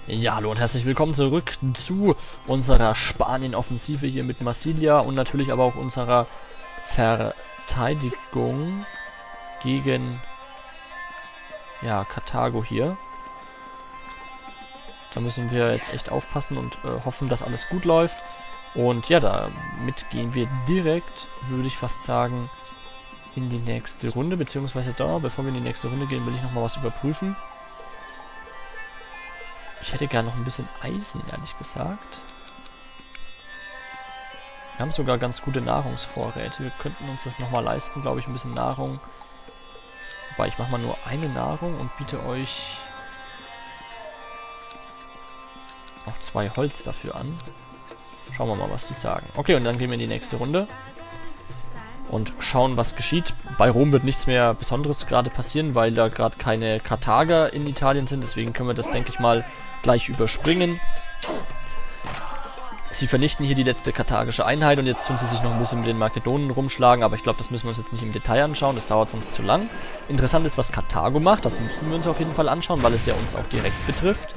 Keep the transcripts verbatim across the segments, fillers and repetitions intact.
Ja, hallo und herzlich willkommen zurück zu unserer Spanien-Offensive hier mit Marsilia und natürlich aber auch unserer Verteidigung gegen ja, Karthago hier. Da müssen wir jetzt echt aufpassen und äh, hoffen, dass alles gut läuft. Und ja, damit gehen wir direkt, würde ich fast sagen, in die nächste Runde, beziehungsweise da, bevor wir in die nächste Runde gehen, will ich nochmal was überprüfen. Ich hätte gerne noch ein bisschen Eisen, ehrlich gesagt. Wir haben sogar ganz gute Nahrungsvorräte. Wir könnten uns das nochmal leisten, glaube ich, ein bisschen Nahrung. Wobei, ich mache mal nur eine Nahrung und biete euch noch zwei Holz dafür an. Schauen wir mal, was die sagen. Okay, und dann gehen wir in die nächste Runde. Und schauen, was geschieht. Bei Rom wird nichts mehr Besonderes gerade passieren, weil da gerade keine Karthager in Italien sind. Deswegen können wir das, denke ich mal, gleich überspringen. Sie vernichten hier die letzte karthagische Einheit und jetzt tun sie sich noch ein bisschen mit den Makedonen rumschlagen, aber ich glaube, das müssen wir uns jetzt nicht im Detail anschauen, das dauert sonst zu lang. Interessant ist, was Karthago macht, das müssen wir uns auf jeden Fall anschauen, weil es ja uns auch direkt betrifft.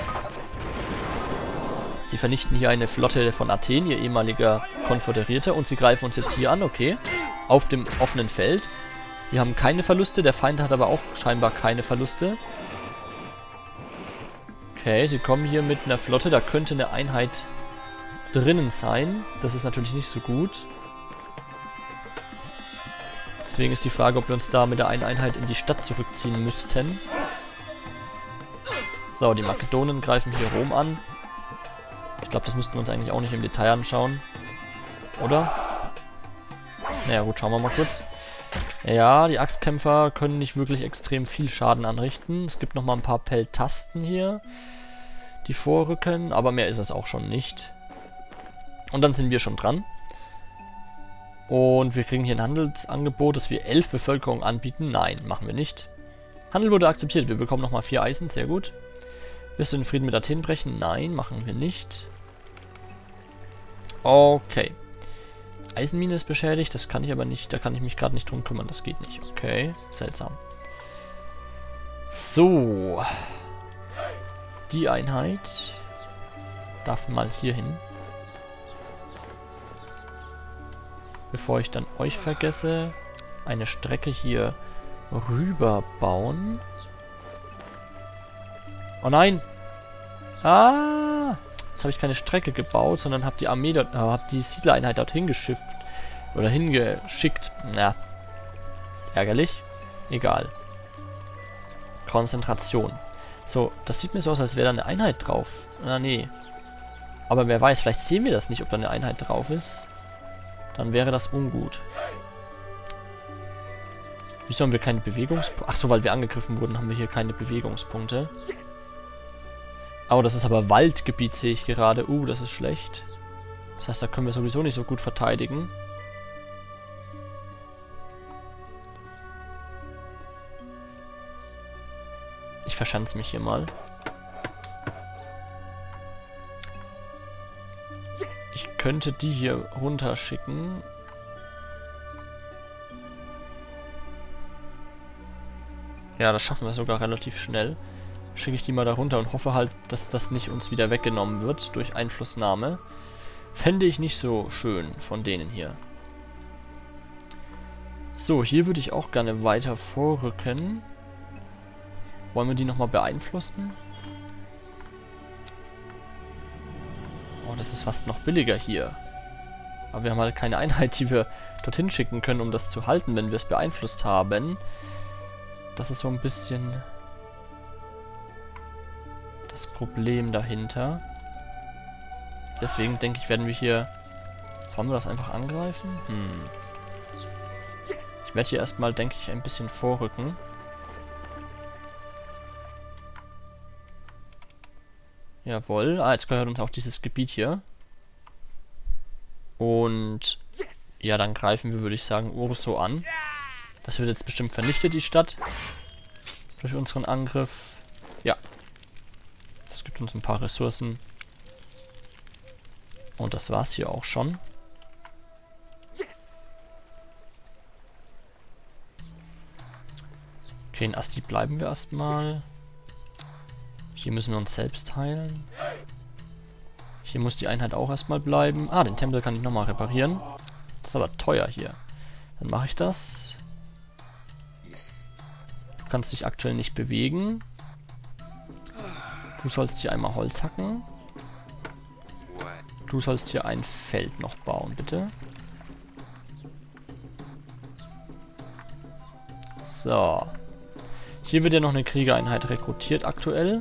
Sie vernichten hier eine Flotte von Athen, ihr ehemaliger Konföderierter, und sie greifen uns jetzt hier an, okay, auf dem offenen Feld. Wir haben keine Verluste, der Feind hat aber auch scheinbar keine Verluste. Okay, sie kommen hier mit einer Flotte, da könnte eine Einheit drinnen sein. Das ist natürlich nicht so gut. Deswegen ist die Frage, ob wir uns da mit der einen Einheit in die Stadt zurückziehen müssten. So, die Makedonen greifen hier Rom an. Ich glaube, das müssten wir uns eigentlich auch nicht im Detail anschauen. Oder? Naja gut, schauen wir mal kurz. Ja, die Axtkämpfer können nicht wirklich extrem viel Schaden anrichten. Es gibt nochmal ein paar Peltasten hier, die vorrücken, aber mehr ist es auch schon nicht. Und dann sind wir schon dran. Und wir kriegen hier ein Handelsangebot, dass wir elf Bevölkerung anbieten. Nein, machen wir nicht. Handel wurde akzeptiert. Wir bekommen nochmal vier Eisen, sehr gut. Wirst du den Frieden mit Athen brechen? Nein, machen wir nicht. Okay. Eisenmine ist beschädigt, das kann ich aber nicht, da kann ich mich gerade nicht drum kümmern, das geht nicht. Okay, seltsam. So. Die Einheit darf mal hier hin. Bevor ich dann euch vergesse, eine Strecke hier rüber bauen. Oh nein! Ah! Jetzt habe ich keine Strecke gebaut, sondern habe die Armee dort, äh, habe die Siedlereinheit dorthin geschifft. Oder hingeschickt. Na. Ärgerlich. Egal. Konzentration. So, das sieht mir so aus, als wäre da eine Einheit drauf. Ah, nee. Aber wer weiß, vielleicht sehen wir das nicht, ob da eine Einheit drauf ist. Dann wäre das ungut. Wieso haben wir keine Bewegungspunkte? Achso, weil wir angegriffen wurden, haben wir hier keine Bewegungspunkte. Oh, das ist aber Waldgebiet, sehe ich gerade. Uh, das ist schlecht. Das heißt, da können wir sowieso nicht so gut verteidigen. Ich verschanze mich hier mal. Ich könnte die hier runterschicken. Ja, das schaffen wir sogar relativ schnell. Schicke ich die mal da runter und hoffe halt, dass das nicht uns wieder weggenommen wird durch Einflussnahme. Fände ich nicht so schön von denen hier. So, hier würde ich auch gerne weiter vorrücken. Wollen wir die nochmal beeinflussen? Oh, das ist fast noch billiger hier. Aber wir haben halt keine Einheit, die wir dorthin schicken können, um das zu halten, wenn wir es beeinflusst haben. Das ist so ein bisschen das Problem dahinter. Deswegen denke ich, werden wir hier... Sollen wir das einfach angreifen? Hm. Ich werde hier erstmal, denke ich, ein bisschen vorrücken. Jawohl. Ah, jetzt gehört uns auch dieses Gebiet hier. Und ja, dann greifen wir, würde ich sagen, Urso an. Das wird jetzt bestimmt vernichtet, die Stadt. Durch unseren Angriff. Ja. Das gibt uns ein paar Ressourcen. Und das war's hier auch schon. Okay, in Asti bleiben wir erstmal. Hier müssen wir uns selbst heilen. Hier muss die Einheit auch erstmal bleiben. Ah, den Tempel kann ich nochmal reparieren. Das ist aber teuer hier. Dann mache ich das. Du kannst dich aktuell nicht bewegen. Du sollst hier einmal Holz hacken. Du sollst hier ein Feld noch bauen, bitte. So. Hier wird ja noch eine Kriegereinheit rekrutiert aktuell.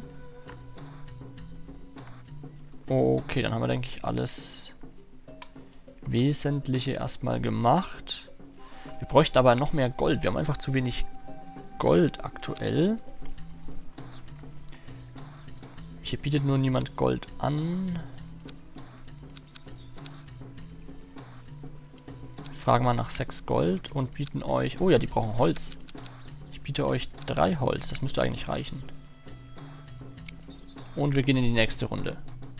Okay, dann haben wir, denke ich, alles Wesentliche erstmal gemacht. Wir bräuchten aber noch mehr Gold. Wir haben einfach zu wenig Gold aktuell. Hier bietet nur niemand Gold an. Fragen wir nach sechs Gold und bieten euch... Oh ja, die brauchen Holz. Ich biete euch drei Holz. Das müsste eigentlich reichen. Und wir gehen in die nächste Runde.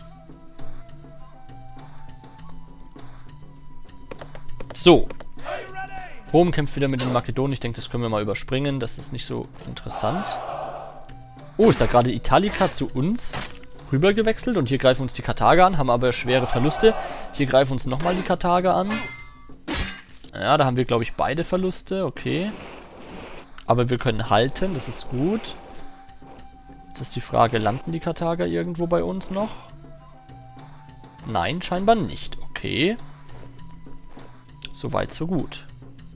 So. Rom kämpft wieder mit den Makedonen. Ich denke, das können wir mal überspringen. Das ist nicht so interessant. Oh, ist da gerade Italica zu uns rüber gewechselt? Und hier greifen uns die Karthager an, haben aber schwere Verluste. Hier greifen uns nochmal die Karthager an. Ja, da haben wir, glaube ich, beide Verluste. Okay. Aber wir können halten, das ist gut. Jetzt ist die Frage, landen die Karthager irgendwo bei uns noch? Nein, scheinbar nicht. Okay. Soweit, so gut.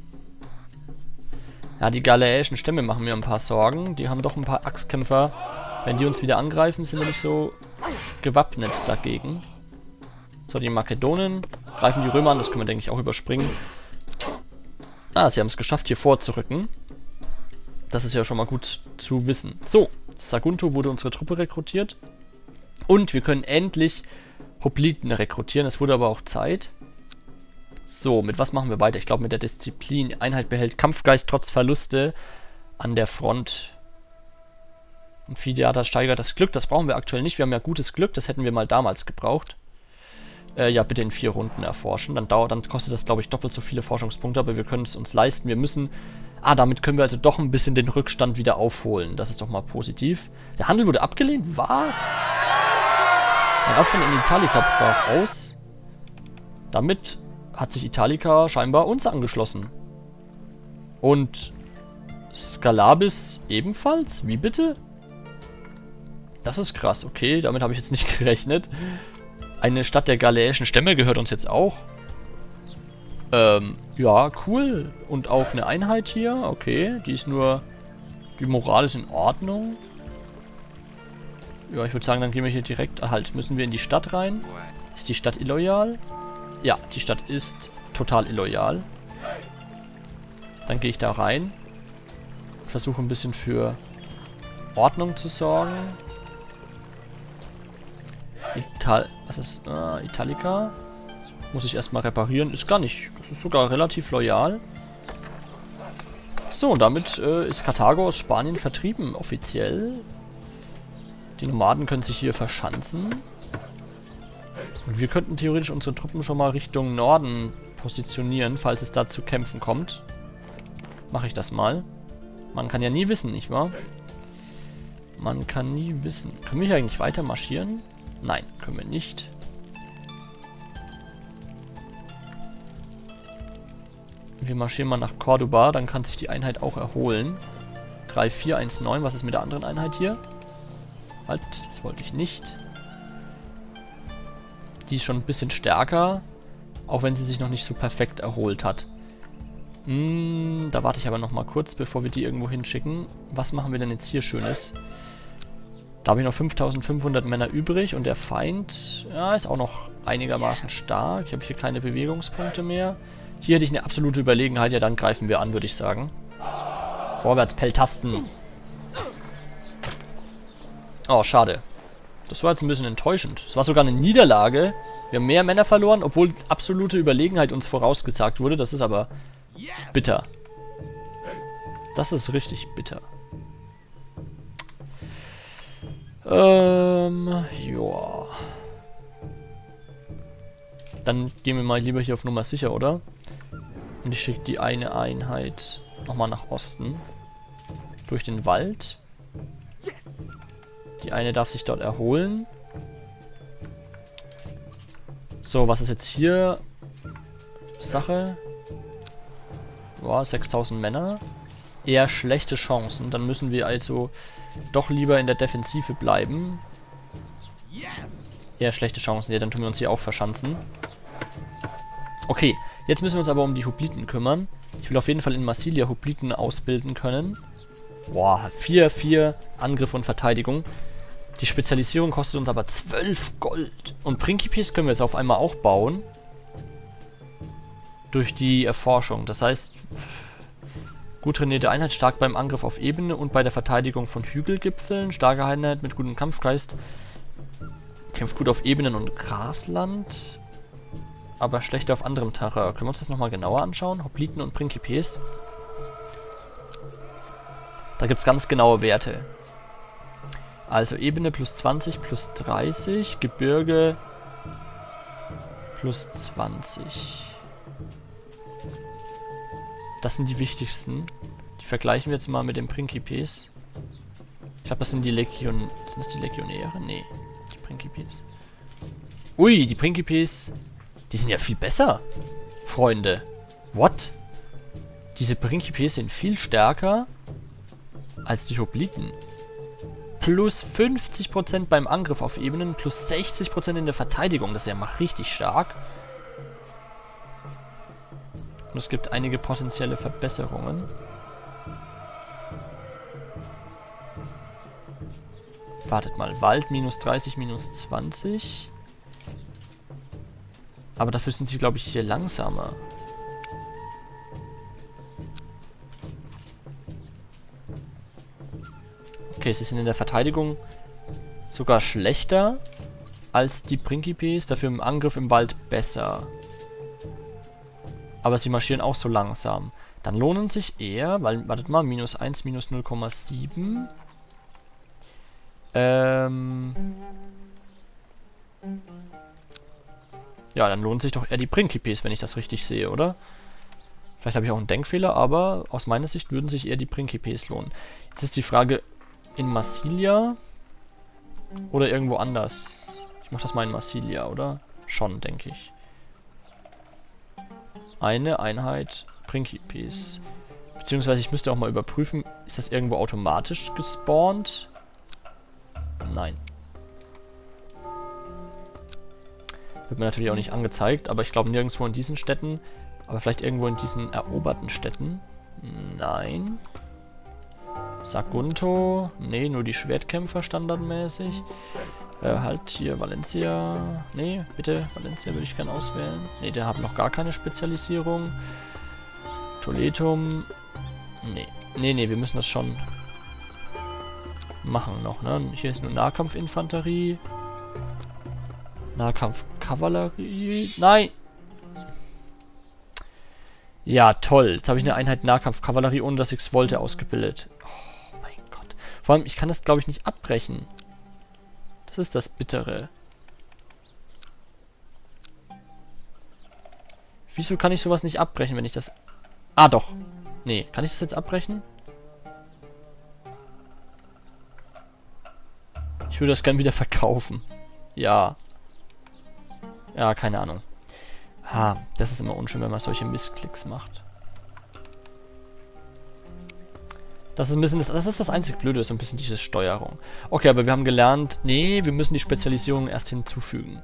Ja, die galiläischen Stämme machen mir ein paar Sorgen. Die haben doch ein paar Axtkämpfer. Wenn die uns wieder angreifen, sind wir nicht so gewappnet dagegen. So, die Makedonen greifen die Römer an. Das können wir, denke ich, auch überspringen. Ah, sie haben es geschafft, hier vorzurücken. Das ist ja schon mal gut zu wissen. So, Sagunto wurde unsere Truppe rekrutiert. Und wir können endlich Hopliten rekrutieren. Es wurde aber auch Zeit. So, mit was machen wir weiter? Ich glaube mit der Disziplin. Einheit behält Kampfgeist trotz Verluste an der Front. Amphitheater steigert das Glück. Das brauchen wir aktuell nicht. Wir haben ja gutes Glück. Das hätten wir mal damals gebraucht. Äh, ja, bitte in vier Runden erforschen. Dann, dauert, dann kostet das, glaube ich, doppelt so viele Forschungspunkte. Aber wir können es uns leisten. Wir müssen... Ah, damit können wir also doch ein bisschen den Rückstand wieder aufholen. Das ist doch mal positiv. Der Handel wurde abgelehnt? Was? Ein Aufstand in Italica brach aus. Damit... hat sich Italica scheinbar uns angeschlossen. Und Skalabis ebenfalls? Wie bitte? Das ist krass. Okay, damit habe ich jetzt nicht gerechnet. Eine Stadt der galiläischen Stämme gehört uns jetzt auch. Ähm, ja, cool. Und auch eine Einheit hier. Okay, die ist nur... Die Moral ist in Ordnung. Ja, ich würde sagen, dann gehen wir hier direkt... Halt, müssen wir in die Stadt rein? Ist die Stadt illoyal? Ja, die Stadt ist total illoyal. Dann gehe ich da rein. Versuche ein bisschen für Ordnung zu sorgen. Ital... Was ist... Äh, Italica. Muss ich erstmal reparieren. Ist gar nicht... Das ist sogar relativ loyal. So, und damit äh, ist Karthago aus Spanien vertrieben, offiziell. Die Nomaden können sich hier verschanzen. Und wir könnten theoretisch unsere Truppen schon mal Richtung Norden positionieren, falls es da zu Kämpfen kommt. Mache ich das mal. Man kann ja nie wissen, nicht wahr? Man kann nie wissen. Können wir hier eigentlich weiter marschieren? Nein, können wir nicht. Wir marschieren mal nach Cordoba, dann kann sich die Einheit auch erholen. drei vier eins neun, was ist mit der anderen Einheit hier? Halt, das wollte ich nicht. Die ist schon ein bisschen stärker, auch wenn sie sich noch nicht so perfekt erholt hat. Hm, da warte ich aber noch mal kurz, bevor wir die irgendwo hinschicken. Was machen wir denn jetzt hier Schönes? Da habe ich noch fünftausendfünfhundert Männer übrig und der Feind, ja, ist auch noch einigermaßen stark. Ich habe hier keine Bewegungspunkte mehr. Hier hätte ich eine absolute Überlegenheit, ja, dann greifen wir an, würde ich sagen. Vorwärts, Peltasten. Oh, schade. Das war jetzt ein bisschen enttäuschend. Es war sogar eine Niederlage. Wir haben mehr Männer verloren, obwohl absolute Überlegenheit uns vorausgesagt wurde. Das ist aber bitter. Das ist richtig bitter. Ähm, joa. Dann gehen wir mal lieber hier auf Nummer sicher, oder? Und ich schicke die eine Einheit nochmal nach Osten. Durch den Wald. Die Die eine darf sich dort erholen. So, was ist jetzt hier Sache? Boah, sechstausend Männer. Eher schlechte Chancen. Dann müssen wir also doch lieber in der Defensive bleiben. Eher schlechte Chancen. Ja, dann tun wir uns hier auch verschanzen. Okay, jetzt müssen wir uns aber um die Hopliten kümmern. Ich will auf jeden Fall in Massilia Hopliten ausbilden können. Boah, vier, vier Angriff und Verteidigung. Die Spezialisierung kostet uns aber zwölf Gold. Und Principes können wir jetzt auf einmal auch bauen. Durch die Erforschung. Das heißt, gut trainierte Einheit, stark beim Angriff auf Ebene und bei der Verteidigung von Hügelgipfeln. Starke Einheit mit gutem Kampfgeist. Kämpft gut auf Ebenen und Grasland. Aber schlechter auf anderem Terrain. Können wir uns das nochmal genauer anschauen? Hopliten und Principes. Da gibt es ganz genaue Werte. Also Ebene plus zwanzig, plus dreißig. Gebirge plus zwanzig. Das sind die wichtigsten. Die vergleichen wir jetzt mal mit den Principes. Ich glaube, das sind die Legion... Sind das die Legionäre? Nee, die Principes. Ui, die Principes... Die sind ja viel besser, Freunde. What? Diese Principes sind viel stärker als die Hopliten. Plus fünfzig Prozent beim Angriff auf Ebenen, plus sechzig Prozent in der Verteidigung. Das ist ja mal richtig stark. Und es gibt einige potenzielle Verbesserungen. Wartet mal, Wald minus dreißig, minus zwanzig. Aber dafür sind sie, glaube ich, hier langsamer. Okay, sie sind in der Verteidigung sogar schlechter als die Principes, dafür im Angriff im Wald besser. Aber sie marschieren auch so langsam. Dann lohnen sich eher, weil, wartet mal, minus eins, minus null Komma sieben. Ähm... Ja, dann lohnen sich doch eher die Principes, wenn ich das richtig sehe, oder? Vielleicht habe ich auch einen Denkfehler, aber aus meiner Sicht würden sich eher die Principes lohnen. Jetzt ist die Frage, in Massilia oder irgendwo anders? Ich mache das mal in Massilia, oder? Schon, denke ich. Eine Einheit Principes. Beziehungsweise ich müsste auch mal überprüfen, ist das irgendwo automatisch gespawnt? Nein. Wird mir natürlich auch nicht angezeigt, aber ich glaube nirgendwo in diesen Städten. Aber vielleicht irgendwo in diesen eroberten Städten. Nein. Sagunto. Nee, nur die Schwertkämpfer standardmäßig. Äh, halt hier Valencia. Nee, bitte, Valencia würde ich gerne auswählen. Nee, der hat noch gar keine Spezialisierung. Toletum. Nee. Nee, nee, wir müssen das schon machen noch, ne? Hier ist nur Nahkampfinfanterie. Nahkampfkavallerie. Nein! Ja, toll. Jetzt habe ich eine Einheit Nahkampfkavallerie, ohne dass ich es wollte, ausgebildet. Oh mein Gott. Vor allem, ich kann das, glaube ich, nicht abbrechen. Das ist das Bittere. Wieso kann ich sowas nicht abbrechen, wenn ich das... Ah, doch. Nee, kann ich das jetzt abbrechen? Ich würde das gern wieder verkaufen. Ja. Ja, keine Ahnung. Ha, das ist immer unschön, wenn man solche Missklicks macht. Das ist ein bisschen das, das ist das einzig Blöde, so ein bisschen diese Steuerung. Okay, aber wir haben gelernt, nee, wir müssen die Spezialisierung erst hinzufügen.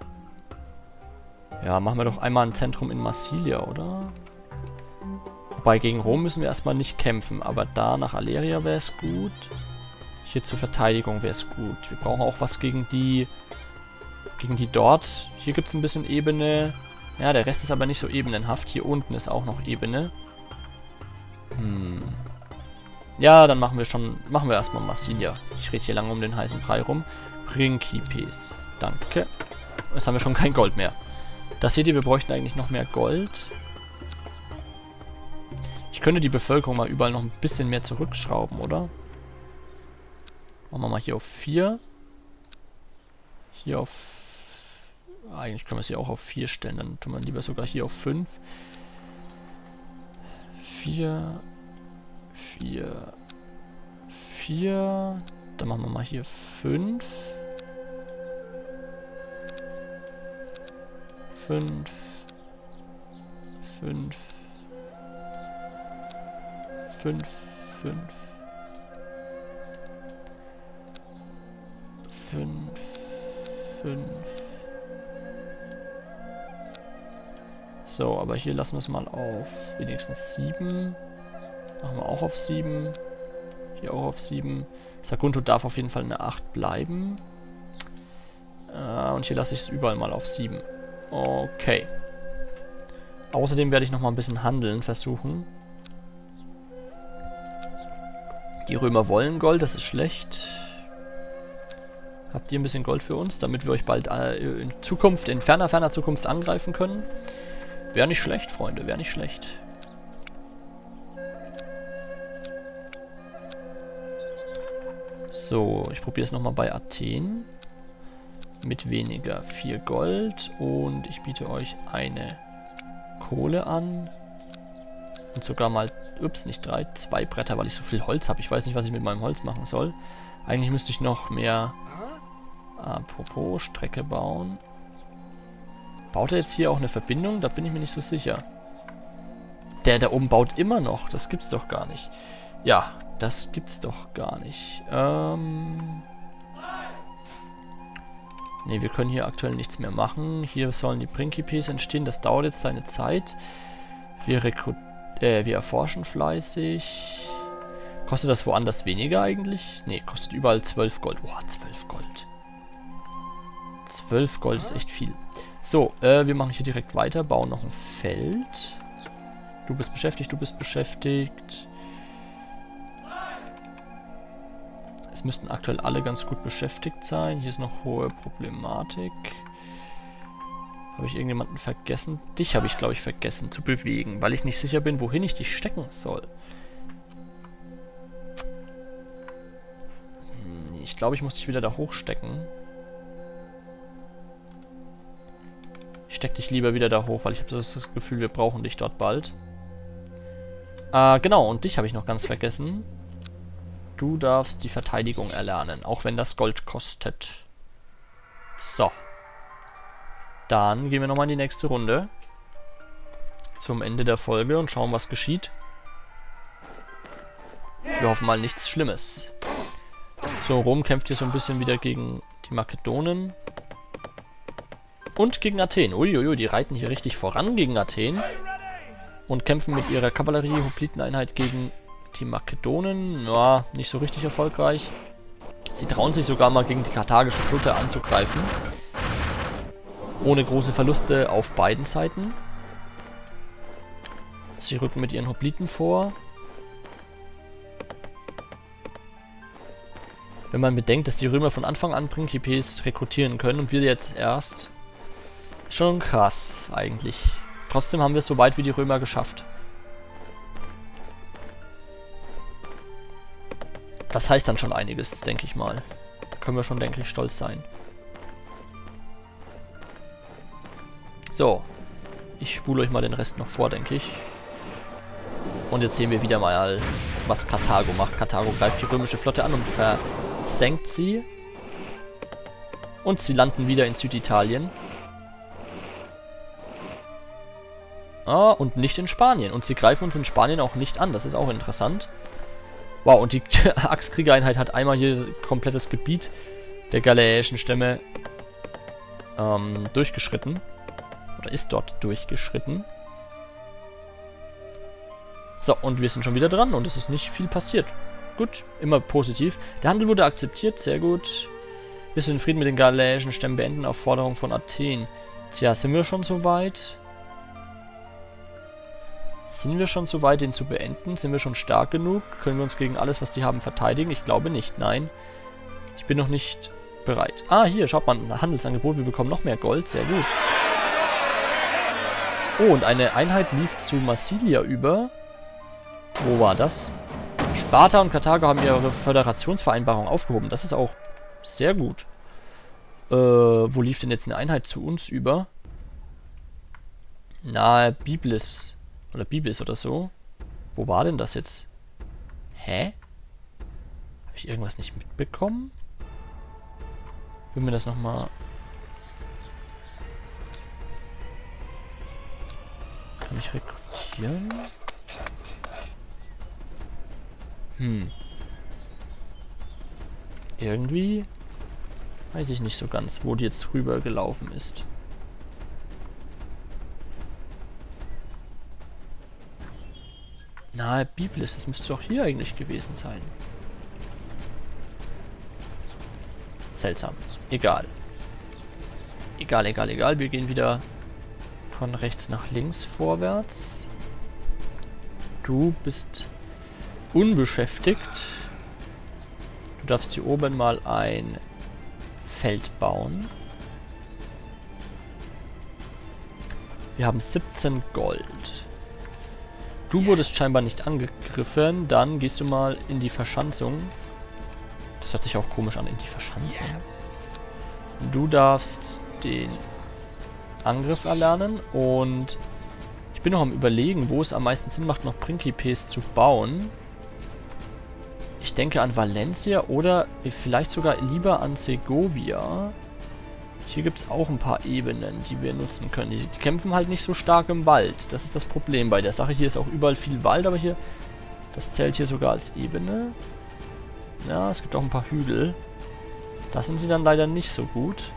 Ja, machen wir doch einmal ein Zentrum in Massilia, oder? Wobei, gegen Rom müssen wir erstmal nicht kämpfen, aber da nach Aleria wäre es gut. Hier zur Verteidigung wäre es gut. Wir brauchen auch was gegen die... Gegen die dort. Hier gibt es ein bisschen Ebene. Ja, der Rest ist aber nicht so ebenenhaft. Hier unten ist auch noch Ebene. Hm. Ja, dann machen wir schon... Machen wir erstmal Massilia. Ich rede hier lange um den heißen Brei rum. Principes. Danke. Jetzt haben wir schon kein Gold mehr. Das seht ihr, wir bräuchten eigentlich noch mehr Gold. Ich könnte die Bevölkerung mal überall noch ein bisschen mehr zurückschrauben, oder? Machen wir mal hier auf vier. Hier auf... Eigentlich können wir es hier auch auf vier stellen. Dann tun wir lieber sogar hier auf fünf. vier. vier. vier. Dann machen wir mal hier fünf. fünf. fünf. fünf. fünf. fünf. fünf. So, aber hier lassen wir es mal auf wenigstens sieben. Machen wir auch auf sieben. Hier auch auf sieben. Sagunto darf auf jeden Fall eine acht bleiben. Äh, und hier lasse ich es überall mal auf sieben. Okay. Außerdem werde ich noch mal ein bisschen handeln versuchen. Die Römer wollen Gold, das ist schlecht. Habt ihr ein bisschen Gold für uns, damit wir euch bald äh, in Zukunft, in ferner, ferner Zukunft angreifen können? Wäre nicht schlecht, Freunde, wäre nicht schlecht. So, ich probiere es nochmal bei Athen. Mit weniger vier Gold. Und ich biete euch eine Kohle an. Und sogar mal, ups, nicht drei, zwei Bretter, weil ich so viel Holz habe. Ich weiß nicht, was ich mit meinem Holz machen soll. Eigentlich müsste ich noch mehr, apropos, Strecke bauen. Baut er jetzt hier auch eine Verbindung? Da bin ich mir nicht so sicher. Der da oben baut immer noch. Das gibt's doch gar nicht. Ja, das gibt's doch gar nicht. Ähm... Ne, wir können hier aktuell nichts mehr machen. Hier sollen die Principes entstehen. Das dauert jetzt seine Zeit. Wir, rekrut äh, wir erforschen fleißig. Kostet das woanders weniger eigentlich? Ne, kostet überall zwölf Gold. Boah, zwölf Gold. zwölf Gold ist echt viel. So, äh, wir machen hier direkt weiter. Bauen noch ein Feld. Du bist beschäftigt, du bist beschäftigt. Es müssten aktuell alle ganz gut beschäftigt sein. Hier ist noch hohe Problematik. Habe ich irgendjemanden vergessen? Dich habe ich, glaube ich, vergessen zu bewegen, weil ich nicht sicher bin, wohin ich dich stecken soll. Hm, ich glaube, ich muss dich wieder da hochstecken. Ich stecke dich lieber wieder da hoch, weil ich habe das Gefühl, wir brauchen dich dort bald. Äh, genau, und dich habe ich noch ganz vergessen. Du darfst die Verteidigung erlernen, auch wenn das Gold kostet. So. Dann gehen wir nochmal in die nächste Runde. Zum Ende der Folge und schauen, was geschieht. Wir hoffen mal nichts Schlimmes. So, Rom kämpft hier so ein bisschen wieder gegen die Makedonen. Und gegen Athen. Uiuiui, die reiten hier richtig voran gegen Athen. Und kämpfen mit ihrer Kavallerie-Hopliteneinheit gegen die Makedonen. Ja, nicht so richtig erfolgreich. Sie trauen sich sogar mal gegen die karthagische Flotte anzugreifen. Ohne große Verluste auf beiden Seiten. Sie rücken mit ihren Hopliten vor. Wenn man bedenkt, dass die Römer von Anfang an Principes rekrutieren können und wir jetzt erst... Schon krass, eigentlich. Trotzdem haben wir es so weit wie die Römer geschafft. Das heißt dann schon einiges, denke ich mal. Da können wir schon, denke ich, stolz sein. So. Ich spule euch mal den Rest noch vor, denke ich. Und jetzt sehen wir wieder mal, was Karthago macht. Karthago greift die römische Flotte an und versenkt sie. Und sie landen wieder in Süditalien. Ah, und nicht in Spanien. Und sie greifen uns in Spanien auch nicht an. Das ist auch interessant. Wow, und die Axtkriegereinheit hat einmal hier komplettes Gebiet der galiläischen Stämme ähm, durchgeschritten. Oder ist dort durchgeschritten. So, und wir sind schon wieder dran und es ist nicht viel passiert. Gut, immer positiv. Der Handel wurde akzeptiert, sehr gut. Wir sind in Frieden mit den galiläischen Stämmen beenden auf Forderung von Athen. Tja, sind wir schon so weit? Sind wir schon so weit, den zu beenden? Sind wir schon stark genug? Können wir uns gegen alles, was die haben, verteidigen? Ich glaube nicht, nein. Ich bin noch nicht bereit. Ah, hier, schaut mal, ein Handelsangebot. Wir bekommen noch mehr Gold, sehr gut. Oh, und eine Einheit lief zu Massilia über. Wo war das? Sparta und Karthago haben ihre Föderationsvereinbarung aufgehoben. Das ist auch sehr gut. Äh, wo lief denn jetzt eine Einheit zu uns über? Nahe Byblis. Oder Byblis oder so. Wo war denn das jetzt? Hä? Habe ich ich irgendwas nicht mitbekommen? Will mir das nochmal... Kann ich rekrutieren? Hm. Irgendwie weiß ich nicht so ganz, wo die jetzt rüber gelaufen ist. Na, Biblis, das müsste doch hier eigentlich gewesen sein. Seltsam. Egal. Egal, egal, egal. Wir gehen wieder von rechts nach links vorwärts. Du bist unbeschäftigt. Du darfst hier oben mal ein Feld bauen. Wir haben siebzehn Gold. Du wurdest scheinbar nicht angegriffen. Dann gehst du mal in die Verschanzung. Das hört sich auch komisch an, in die Verschanzung. Du darfst den Angriff erlernen. Und ich bin noch am Überlegen, wo es am meisten Sinn macht, noch Principes zu bauen. Ich denke an Valencia oder vielleicht sogar lieber an Segovia. Hier gibt es auch ein paar Ebenen, die wir nutzen können. Die, die kämpfen halt nicht so stark im Wald. Das ist das Problem bei der Sache. Hier ist auch überall viel Wald, aber hier, das zählt hier sogar als Ebene. Ja, es gibt auch ein paar Hügel. Da sind sie dann leider nicht so gut.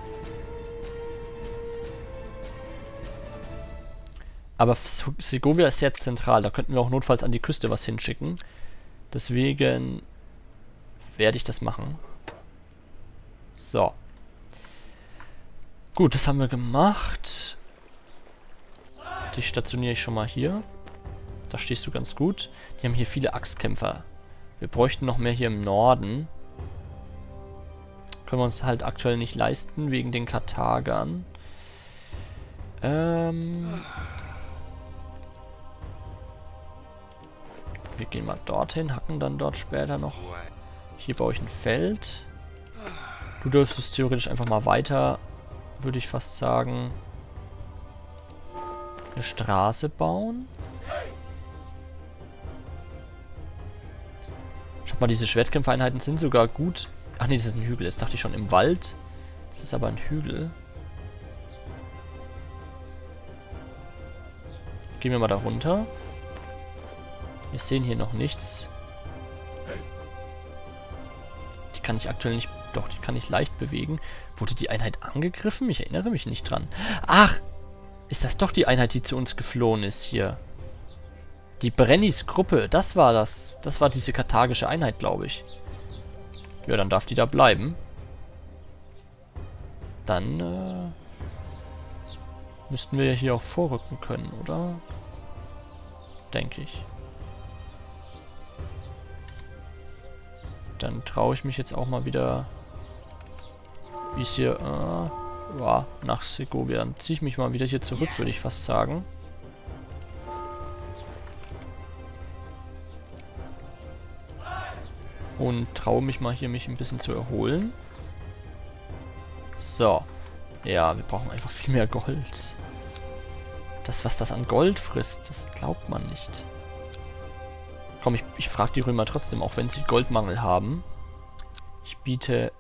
Aber Segovia ist sehr zentral. Da könnten wir auch notfalls an die Küste was hinschicken. Deswegen werde ich das machen. So. Gut, das haben wir gemacht. Die stationiere ich schon mal hier. Da stehst du ganz gut. Die haben hier viele Axtkämpfer. Wir bräuchten noch mehr hier im Norden. Können wir uns halt aktuell nicht leisten, wegen den Karthagern. Ähm... Wir gehen mal dorthin, hacken dann dort später noch. Hier baue ich ein Feld. Du dürftest theoretisch einfach mal weiter, würde ich fast sagen, eine Straße bauen. Schau mal, diese Schwertkämpfereinheiten sind sogar gut. Ach nee, das ist ein Hügel. Jetzt dachte ich schon im Wald. Das ist aber ein Hügel. Gehen wir mal da runter. Wir sehen hier noch nichts. Die kann ich aktuell nicht... Doch, die kann ich leicht bewegen. Wurde die Einheit angegriffen? Ich erinnere mich nicht dran. Ach! Ist das doch die Einheit, die zu uns geflohen ist hier? Die Brennys Gruppe. Das war das. Das war diese karthagische Einheit, glaube ich. Ja, dann darf die da bleiben. Dann, äh... müssten wir ja hier auch vorrücken können, oder? Denke ich. Dann traue ich mich jetzt auch mal wieder, wie es hier, äh, ja, nach Segovia. Dann ziehe ich mich mal wieder hier zurück, würde ich fast sagen. Und traue mich mal hier, mich ein bisschen zu erholen. So. Ja, wir brauchen einfach viel mehr Gold. Das, was das an Gold frisst, das glaubt man nicht. Komm, ich, ich frage die Römer trotzdem, auch wenn sie Goldmangel haben. Ich biete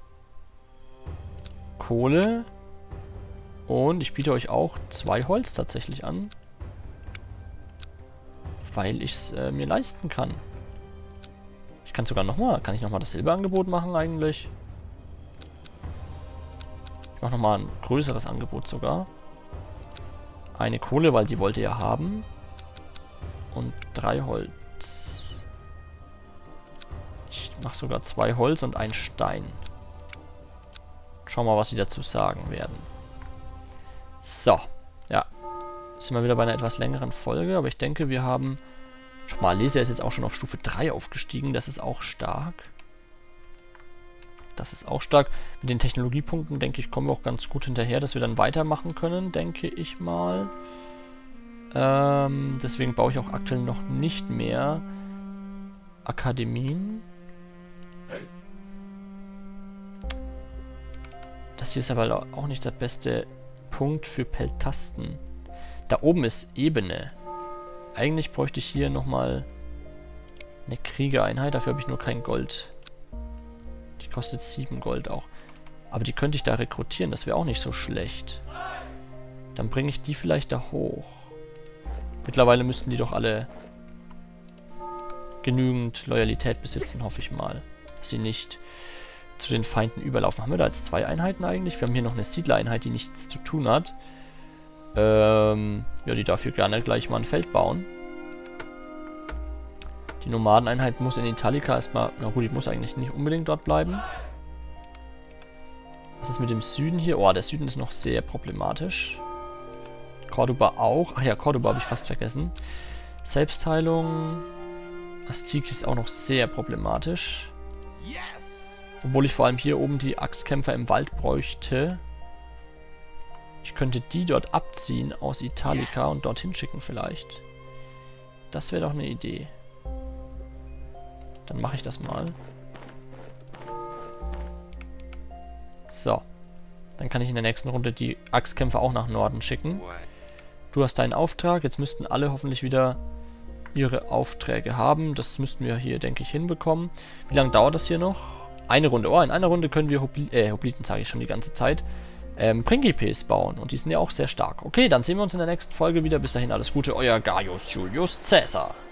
Kohle und ich biete euch auch zwei Holz tatsächlich an. Weil ich es äh, mir leisten kann. Ich kann sogar nochmal, kann ich nochmal das Silberangebot machen eigentlich? Ich mache nochmal ein größeres Angebot sogar. Eine Kohle, weil die wollte ihr haben. Und drei Holz. Ich mache sogar zwei Holz und einen Stein. Schauen wir mal, was sie dazu sagen werden. So. Ja. Sind wir wieder bei einer etwas längeren Folge, aber ich denke, wir haben... Schau mal, Alesia ist jetzt auch schon auf Stufe drei aufgestiegen. Das ist auch stark. Das ist auch stark. Mit den Technologiepunkten, denke ich, kommen wir auch ganz gut hinterher, dass wir dann weitermachen können, denke ich mal. Ähm, deswegen baue ich auch aktuell noch nicht mehr Akademien. Das hier ist aber auch nicht der beste Punkt für Peltasten. Da oben ist Ebene. Eigentlich bräuchte ich hier nochmal eine Kriegereinheit. Dafür habe ich nur kein Gold. kostet sieben Gold auch. Aber die könnte ich da rekrutieren, das wäre auch nicht so schlecht. Dann bringe ich die vielleicht da hoch. Mittlerweile müssten die doch alle genügend Loyalität besitzen, hoffe ich mal. Dass sie nicht zu den Feinden überlaufen. Haben wir da jetzt zwei Einheiten eigentlich? Wir haben hier noch eine Siedlereinheit, die nichts zu tun hat. Ähm, ja, die darf hier gerne gleich mal ein Feld bauen. Die Nomadeneinheit muss in Italica erstmal... Na gut, die muss eigentlich nicht unbedingt dort bleiben. Was ist mit dem Süden hier? Oh, der Süden ist noch sehr problematisch. Cordoba auch. Ach ja, Cordoba habe ich fast vergessen. Selbstheilung. Astiki ist auch noch sehr problematisch. Obwohl ich vor allem hier oben die Axtkämpfer im Wald bräuchte. Ich könnte die dort abziehen aus Italica und dorthin schicken vielleicht. Das wäre doch eine Idee. Dann mache ich das mal. So. Dann kann ich in der nächsten Runde die Axtkämpfer auch nach Norden schicken. Du hast deinen Auftrag. Jetzt müssten alle hoffentlich wieder ihre Aufträge haben. Das müssten wir hier, denke ich, hinbekommen. Wie lange dauert das hier noch? Eine Runde. Oh, in einer Runde können wir Hobli äh, Hopliten, sage ich schon die ganze Zeit, ähm, Principes bauen. Und die sind ja auch sehr stark. Okay, dann sehen wir uns in der nächsten Folge wieder. Bis dahin alles Gute. Euer Gaius Julius Caesar.